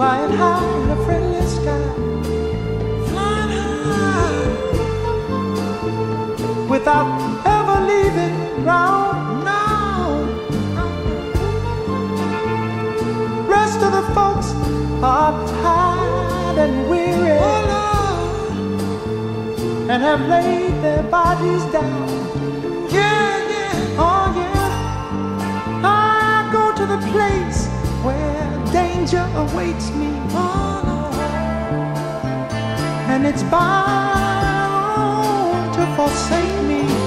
flying high in a friendly sky, flying high, without ever leaving ground. No, rest of the folks are tired and weary, and have laid their bodies down. Yeah, yeah, oh yeah. I go to the place where danger awaits me. Oh no. And it's bound to forsake me.